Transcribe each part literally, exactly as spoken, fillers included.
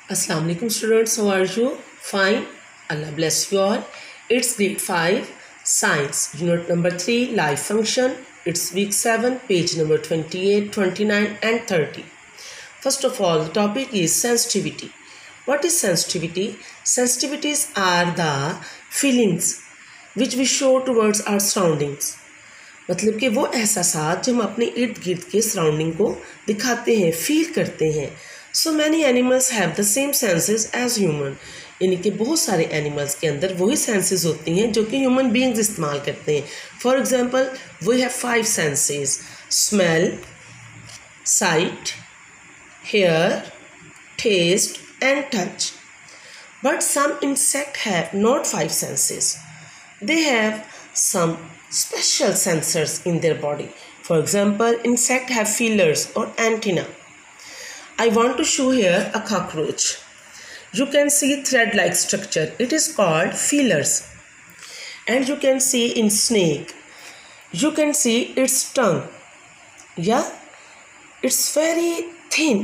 Assalamu alaikum students, how are you? Fine. Allah bless you all. It's grade five science unit number three life function. It's week seven page number twenty-eight, twenty-nine and thirty. First of all, the topic is sensitivity. What is sensitivity? Sensitivities are the feelings which we show towards our surroundings. मतलब कि वो एहसासात जो हम अपने इर्द गिर्द के surrounding को दिखाते हैं, फील करते हैं. So many animals have the same senses as human. यानी कि बहुत सारे एनिमल्स के अंदर वही सेंसेस होती हैं जो कि ह्यूमन बीइंग्स इस्तेमाल करते हैं. For example, we have five senses: smell, sight, hear, taste and touch. But some insect have not five senses. They have some special sensors in their body. For example, insects have feelers or antenna. I want to show here a cockroach. You can see thread-like structure. It is called feelers. And you can see in snake, you can see its tongue. Yeah, it's very thin,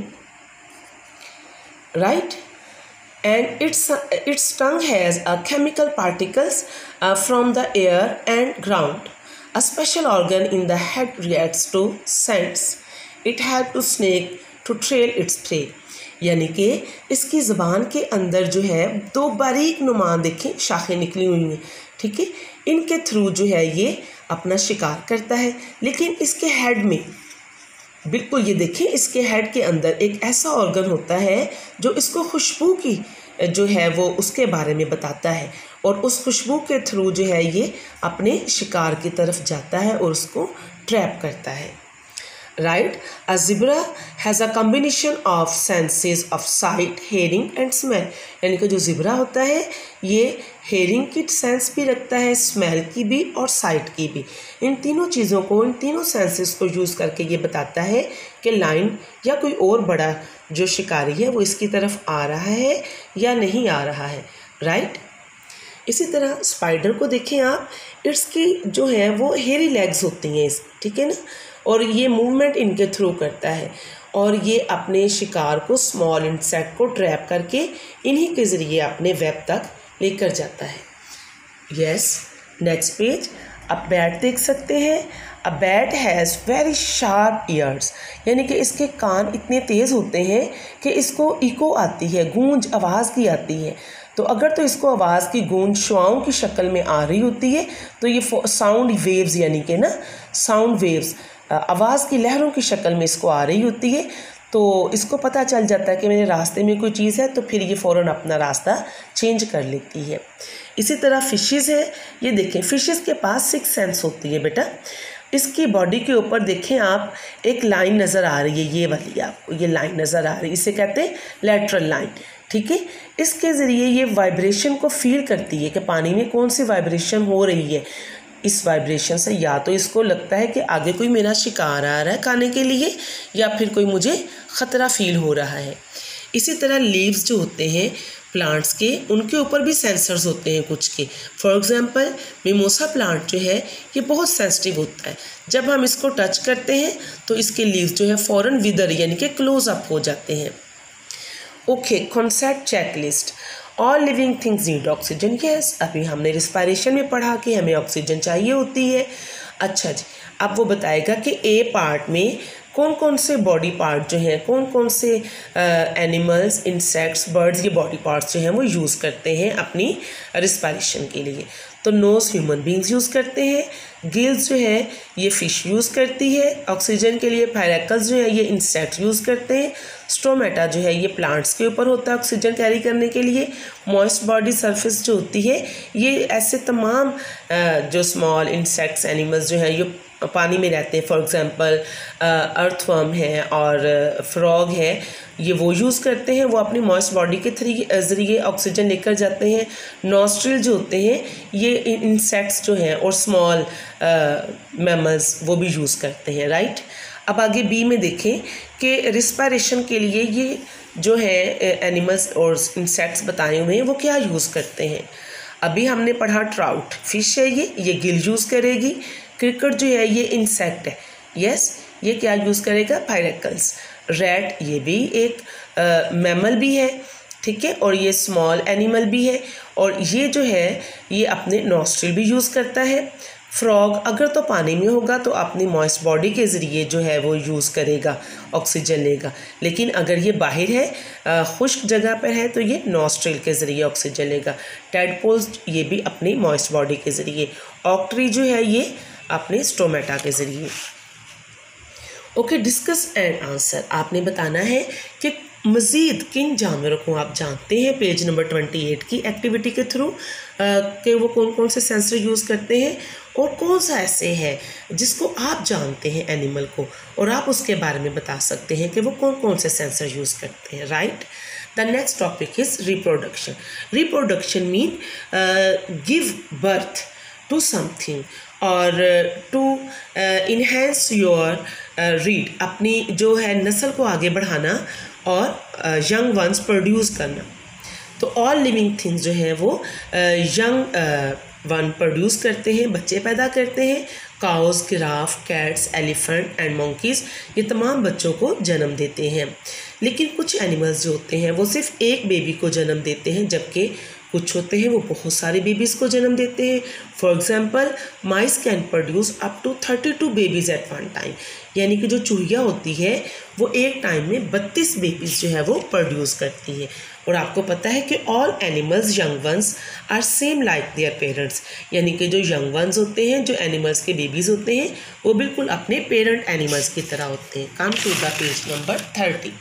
right? And its its tongue has a chemical particles uh, from the air and ground. A special organ in the head reacts to scents. It helps to snake to trail its prey. यानी कि इसकी ज़बान के अंदर जो है दो बारीक नुमा देखें शाखें निकली हुई हैं, ठीक है. इनके थ्रू जो है ये अपना शिकार करता है. लेकिन इसके हेड में बिल्कुल ये देखिए, इसके हेड के अंदर एक ऐसा ऑर्गन होता है जो इसको खुशबू की जो है वो उसके बारे में बताता है, और उस खुशबू के थ्रू जो है ये अपने शिकार की तरफ जाता है और उसको ट्रैप करता है. Right. A zebra has a combination of senses of sight, hearing and smell. यानी कि जो ज़ेब्रा होता है ये हेयरिंग की सेंस भी रखता है, स्मेल की भी और साइट की भी. इन तीनों चीज़ों को, इन तीनों सेंसेस को यूज़ करके ये बताता है कि लाइन या कोई और बड़ा जो शिकारी है वो इसकी तरफ आ रहा है या नहीं आ रहा है. राइट. इसी तरह स्पाइडर को देखें आप, इसकी जो है वो हेयरी लेग्स होती हैं, ठीक है ना, और ये मूवमेंट इनके थ्रू करता है और ये अपने शिकार को, स्मॉल इंसेक्ट को ट्रैप करके इन्हीं के ज़रिए अपने वेब तक लेकर जाता है. यस. Next page. अब बैट देख सकते हैं. A bat has very sharp ears. यानी कि इसके कान इतने तेज़ होते हैं कि इसको इको आती है, गूंज आवाज़ की आती है. तो अगर तो इसको आवाज़ की गूंज शुआओं की शक्ल में आ रही होती है तो ये साउंड वेव्स, यानी कि ना साउंड वेव्स, आवाज़ की लहरों की शक्ल में इसको आ रही होती है. तो इसको पता चल जाता है कि मेरे रास्ते में कोई चीज़ है, तो फिर ये फ़ौरन अपना रास्ता चेंज कर लेती है. इसी तरह फ़िशेज़ है. ये देखें, फ़िशेज़ के पास सिक्स सेंस होती है बेटा. इसकी बॉडी के ऊपर देखें आप, एक लाइन नज़र आ रही है, ये वाली आपको ये लाइन नज़र आ रही है, इसे कहते हैं लैटरल लाइन, ठीक है. इसके ज़रिए ये वाइब्रेशन को फील करती है कि पानी में कौन सी वाइब्रेशन हो रही है. इस वाइब्रेशन से या तो इसको लगता है कि आगे कोई मेरा शिकार आ रहा है खाने के लिए, या फिर कोई मुझे ख़तरा फील हो रहा है. इसी तरह लीव्स जो होते हैं प्लांट्स के, उनके ऊपर भी सेंसर्स होते हैं कुछ के. फॉर एग्जांपल, मिमोसा प्लांट जो है ये बहुत सेंसिटिव होता है. जब हम इसको टच करते हैं तो इसके लीव्स जो है फ़ौरन विदर यानी कि क्लोज अप हो जाते हैं. Okay. Concept checklist. All living things need oxygen. Yes, अभी हमने रिस्पायरेशन में पढ़ा कि हमें ऑक्सीजन चाहिए होती है. अच्छा जी, अब वो बताएगा कि ए पार्ट में कौन कौन से बॉडी पार्ट जो हैं, कौन कौन से एनिमल्स, इंसेक्ट्स, बर्ड्स, ये बॉडी पार्ट्स जो हैं वो यूज़ करते हैं अपनी रिस्पायरेशन के लिए. तो नोज़ ह्यूमन बींग्स यूज़ करते हैं, गिल्स जो है ये फ़िश यूज़ करती है ऑक्सीजन के लिए, फायरैकल्स जो है ये इंसेक्ट यूज़ करते हैं, स्टोमेटा जो है ये प्लांट्स के ऊपर होता है ऑक्सीजन कैरी करने के लिए, मॉइस्ट बॉडी सरफेस जो होती है ये ऐसे तमाम जो स्मॉल इंसेक्ट्स, एनिमल्स जो हैं ये पानी में रहते हैं. फॉर एग्जांपल अर्थवर्म है और फ्रॉग है, ये वो यूज़ करते हैं, वो अपनी मॉइस्ट बॉडी के थ्री ज़रिए ऑक्सीजन लेकर जाते हैं. नॉस्ट्रिल जो होते हैं ये इंसेक्ट्स जो हैं और स्मॉल मैमल्स वो भी यूज़ करते हैं. राइट. अब आगे बी में देखें कि रिस्पायरेशन के लिए ये जो है एनिमल्स और इंसेक्ट्स बताए हुए हैं वो क्या यूज़ करते हैं. अभी हमने पढ़ा ट्राउट, फिश है ये ये गिल यूज़ करेगी. क्रिकेट जो है ये इंसेक्ट है, यस, ये क्या यूज़ करेगा, फायरैकल्स. रैट ये भी एक मैमल भी है, ठीक है। और ये स्मॉल एनिमल भी है और ये जो है ये अपने नॉस्ट्रिल भी यूज़ करता है। फ्रॉग अगर तो पानी में होगा तो अपनी मॉइस्ट बॉडी के ज़रिए जो है वो यूज़ करेगा, ऑक्सीजन लेगा। लेकिन अगर ये बाहर है, खुश्क जगह पर है, तो ये नॉस्ट्रिल के ज़रिए ऑक्सीजन लेगा। टैडपोल्स ये भी अपनी मॉइस्ट बॉडी के ज़रिए। ऑक्ट्री जो है ये अपने स्टोमेटा के ज़रिए। Okay, discuss and answer. आपने बताना है कि मज़ीद किन जानवरों को आप जानते हैं पेज नंबर ट्वेंटी एट की एक्टिविटी के थ्रू कि वो कौन कौन से सेंसर यूज़ करते हैं और कौन सा ऐसे है जिसको आप जानते हैं एनिमल को और आप उसके बारे में बता सकते हैं कि वो कौन कौन से सेंसर यूज़ करते हैं, right. The next topic is reproduction. Reproduction mean give birth to something और टू इन्हेंस योर रीड, अपनी जो है नस्ल को आगे बढ़ाना और यंग वंस प्रोड्यूस करना। तो ऑल लिविंग थिंग्स जो हैं वो यंग वन प्रोड्यूस करते हैं, बच्चे पैदा करते हैं। Cows, giraffe, cats, elephant and monkeys ये तमाम बच्चों को जन्म देते हैं। लेकिन कुछ एनिमल्स जो होते हैं वो सिर्फ एक बेबी को जन्म देते हैं, जबकि कुछ होते हैं वो बहुत सारे बेबीज़ को जन्म देते हैं। For example mice can produce up to thirty two babies at one time, यानी कि जो चूहिया होती है वो एक टाइम में बत्तीस बेबीज़ जो है वो प्रोड्यूस करती है। और आपको पता है कि all animals young ones are same like their parents, यानी कि जो यंग वंस होते हैं, जो एनिमल्स के बेबीज़ होते हैं, वो बिल्कुल अपने पेरेंट एनिमल्स की तरह होते हैं। Come to the page number thirty.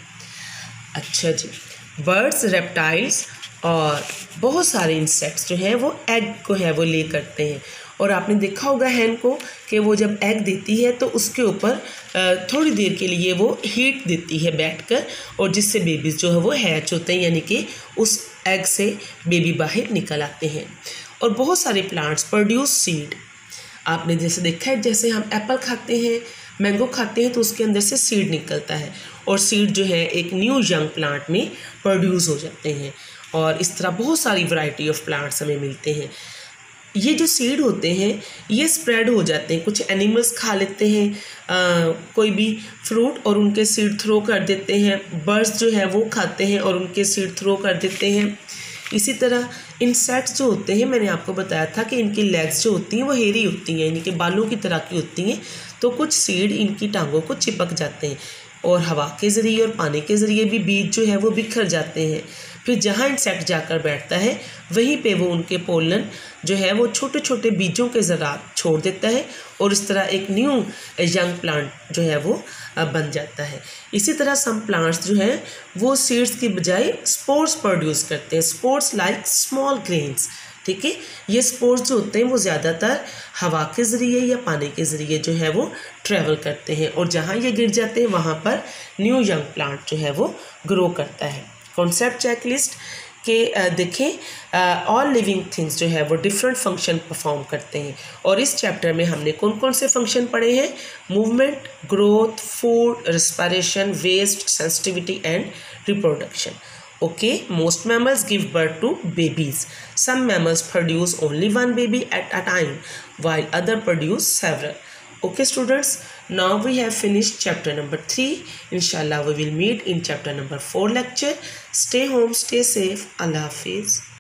अच्छा जी, बर्ड्स, रेप्टाइल्स और बहुत सारे इंसेक्ट्स जो हैं वो एग को है वो ले करते हैं। और आपने देखा होगा हैन को कि वो जब एग देती है तो उसके ऊपर थोड़ी देर के लिए वो हीट देती है बैठकर, और जिससे बेबीज़ जो है वो हैच होते हैं, यानी कि उस एग से बेबी बाहर निकल आते हैं। और बहुत सारे प्लांट्स प्रोड्यूस सीड। आपने जैसे देखा है, जैसे हम एप्पल खाते हैं, मैंगो खाते हैं, तो उसके अंदर से सीड निकलता है और सीड जो है एक न्यू यंग प्लांट में प्रोड्यूस हो जाते हैं। और इस तरह बहुत सारी वैरायटी ऑफ प्लांट्स हमें मिलते हैं। ये जो सीड होते हैं ये स्प्रेड हो जाते हैं, कुछ एनिमल्स खा लेते हैं आ, कोई भी फ्रूट और उनके सीड थ्रो कर देते हैं। बर्ड्स जो है वो खाते हैं और उनके सीड थ्रो कर देते हैं। इसी तरह इंसेक्ट्स जो होते हैं, मैंने आपको बताया था कि इनकी लेग्स जो होती हैं वो हेरी होती हैं, यानी कि बालों की तरह की होती हैं, तो कुछ सीड इनकी टांगों को चिपक जाते हैं और हवा के ज़रिए और पानी के ज़रिए भी बीज जो है वो बिखर जाते हैं। फिर जहाँ इंसेक्ट जाकर बैठता है वहीं पे वो उनके पोलन जो है वो छोटे छोटे बीजों के ज़रात छोड़ देता है और इस तरह एक न्यू यंग प्लांट जो है वो बन जाता है। इसी तरह सम प्लांट्स जो हैं वो सीड्स की बजाय स्पोर्स प्रोड्यूस करते हैं, स्पोर्स लाइक स्मॉल ग्रेन्स, ठीक है। ये स्पोर्स जो होते हैं वो ज़्यादातर हवा के ज़रिए या पानी के ज़रिए जो है वो ट्रैवल करते हैं और जहाँ ये गिर जाते हैं वहाँ पर न्यू यंग प्लांट जो है वो ग्रो करता है। कॉन्सेप्ट चेकलिस्ट के देखें, ऑल लिविंग थिंग्स जो है वो डिफरेंट फंक्शन परफॉर्म करते हैं और इस चैप्टर में हमने कौन कौन से फंक्शन पढ़े हैं? Movement, growth, food, respiration, waste, sensitivity and reproduction. Okay, most mammals give birth to babies. Some mammals produce only one baby at a time, while other produce several. Okay, students, now we have finished chapter number three. Inshallah, we will meet in chapter number four lecture. Stay home, stay safe. Allah Hafiz.